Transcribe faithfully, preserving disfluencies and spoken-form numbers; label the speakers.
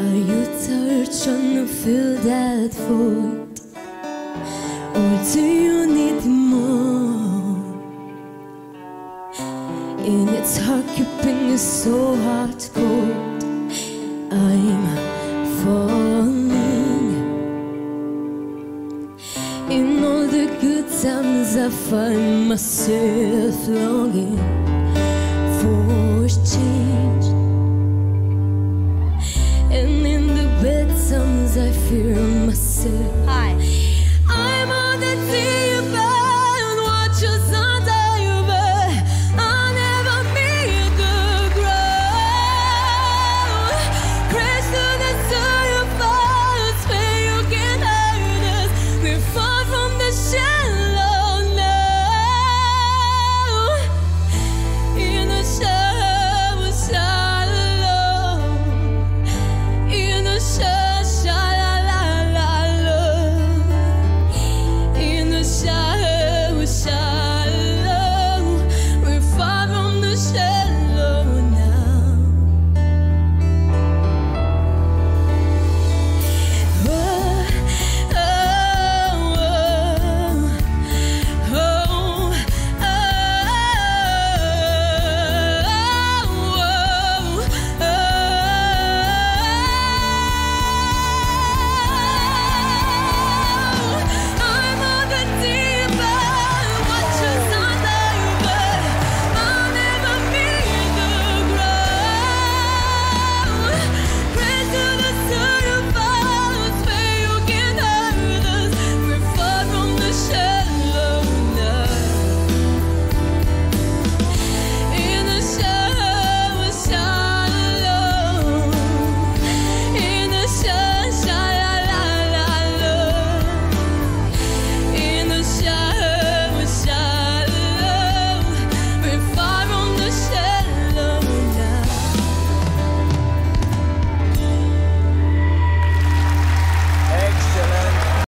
Speaker 1: Are you tired trying to fill that void? Or do you need more? In its heart keeping you so hard cold. I'm falling. In all the good times I find myself longing for change, and in the bad times I fear myself.
Speaker 2: Hi.